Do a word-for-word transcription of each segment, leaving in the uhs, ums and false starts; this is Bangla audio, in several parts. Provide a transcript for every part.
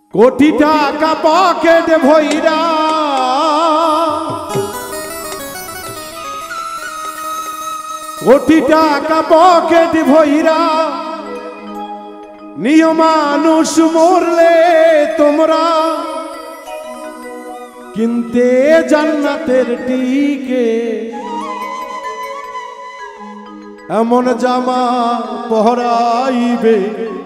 কোটি টাকা পকেটে ভইরা কোটি টাকা পকেটে ভইরা নিয় মানুষ মরলে তোমরা কিনতে জান্নাতের টিকে এমন জামা পহরাইবে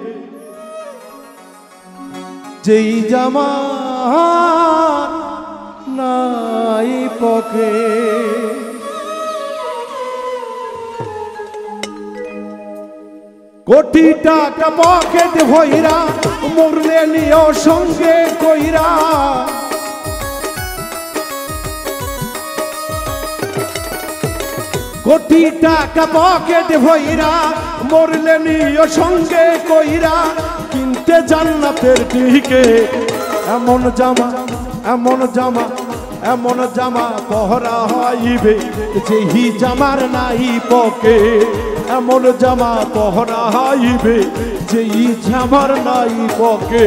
যেই জামা নাই পকে কোটি টাকা পকেট ভইরা মরলে নিও সঙ্গে কইরা কোটি টাকা পকেট ভইরা মরলে নিও সঙ্গে কইরা কিনতে জান্নাতের টিকে এমন জামা এমন জামা এমন জামা পহরা হইবে যেই জামার নাই পকে এমন জামা পহরা হইবে যেই জামার নাই পকে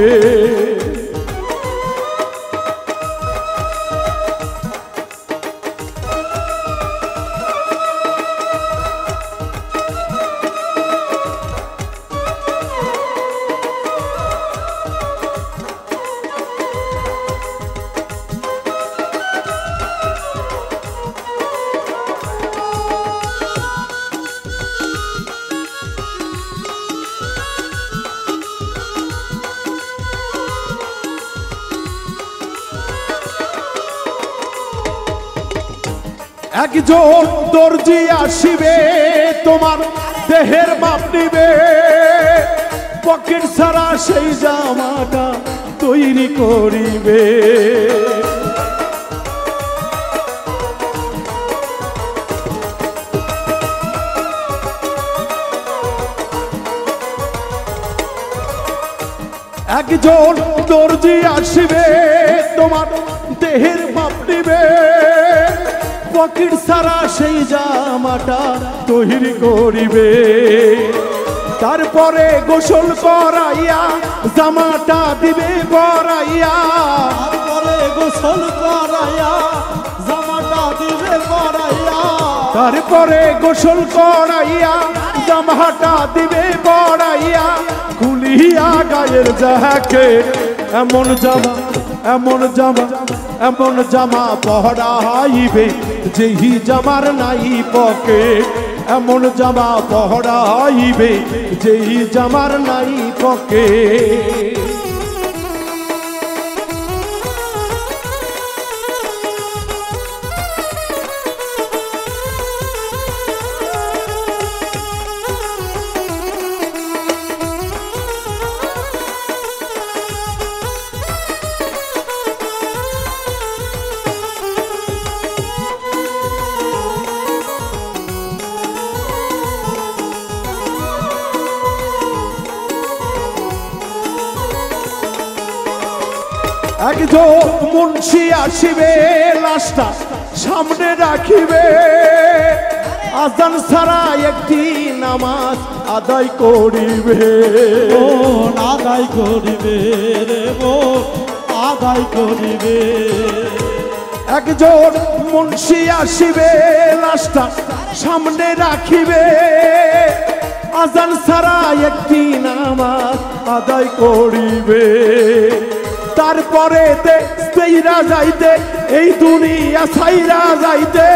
একজন দর্জি আসিবে তোমার দেহের মাপ নিবে পকেট ছাড়া সেই জামাটা তৈরি করিবে একজন দর্জি আসিবে তোমার দেহের মাপ নিবে পকেট ছাড়া সেই জামাটা তৈরি করিবে তারপরে গোসল করাইয়া জামাটা দিবে পরাইয়া তারপরে গোসল করাইয়া জামাটা দিবে পরাইয়া তারপরে গোসল করাইয়া জামাটা দিবে পরাইয়া খুলিয়া গায়ের যাহাকে এমন জামা এমন জামা এমন জামা পহরাইবে যেই জামার নাই পকে এমন জামা পহরাইবে যেই জামার নাই পকে একজন মুন্সি আসিবে লাশটা সামনে রাখিবে আজান ছাড়া একটি নামাজ আদায় করিবে ও আদায় করিবে রে ও আদায় করিবে একজন মুন্সি আসিবে লাশটা সামনে রাখিবে আজান ছাড়া একটি নামাজ আদায় করিবে তারপরে সাইরা যাইতে এই দুনিয়া সাইরা যাইতে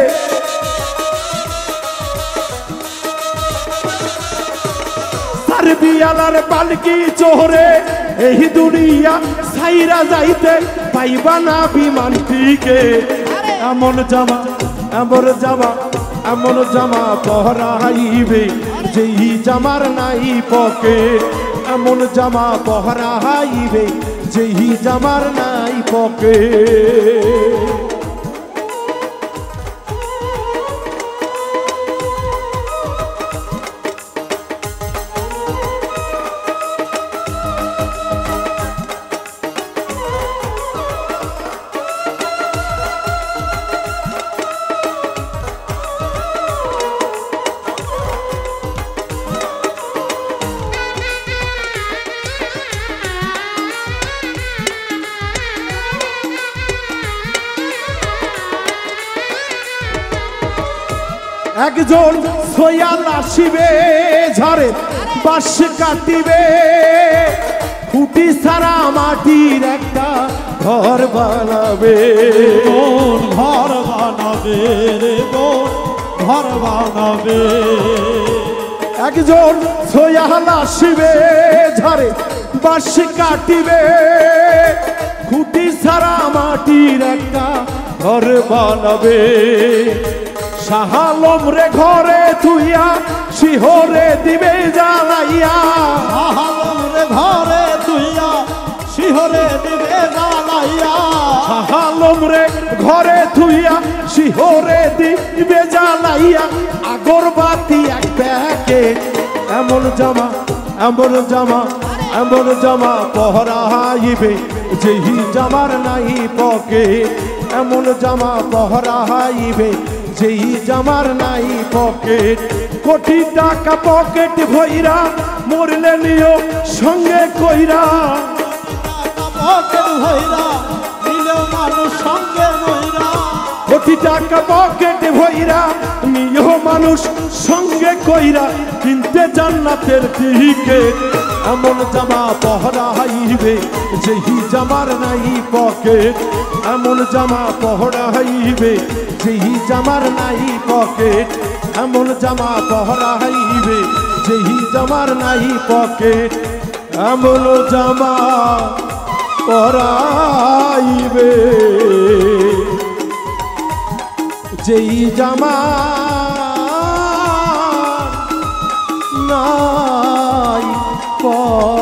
সারবিয়ালার পালকি চোরে এই দুনিয়া সাইরা যাইতে পাইবা না বিমানটিকে এমন জামা এমন জামা এমন জামা পহরাইবে যেই জামার নাই পকে এমন জামা পহরাইবে যেই জামার নাই পকে একজন সোয়াল আসিবে ঝরে বাঁশ কাটিবে খুঁটি ছাড়া মাটির একটা ঘর বানাবে বোন ঘর বানাবে রে বোন ঘর বানাবে একজন সোয়াল আসিবে ঝরে বাঁশ কাটিবে খুঁটি ছাড়া মাটির একটা ঘর বানাবে শাহালম রে ঘরে তুইয়া শিহরে দিবে জ্বালাইয়া আহালম রে ঘরে তুইয়া শিহরে দিবে জ্বালাইয়া শাহালম রে ঘরে তুইয়া শিহরে দিবে জ্বালাইয়া আগরবাতি এক প্যাকেট এমন জামা এমন জামা এমন জামা পহরাইবে যেহি জামার নাই পকেট এমন জামা পহরাইবে যেই জামার নাই পকেট কোটি টাকা পকেট ভইরা মরলে নিও সঙ্গে কইরা পকেট ভইরা দিলেও মানুষ সঙ্গে মইরা কোটি টাকা পকেট ভইরা নিও মানুষ সঙ্গে কইরা কিনতে জান্নাতের টিকিট এমন জামা পহরাইবে যেই জামার নাই পকেট এমন জামা পহরাইবে যেই জামার নাই পকেট এমন জামা পহরাইবে যেই জামার নাই পকেট এমন জামা পহরাইবে যেই জামা নাই পকেট।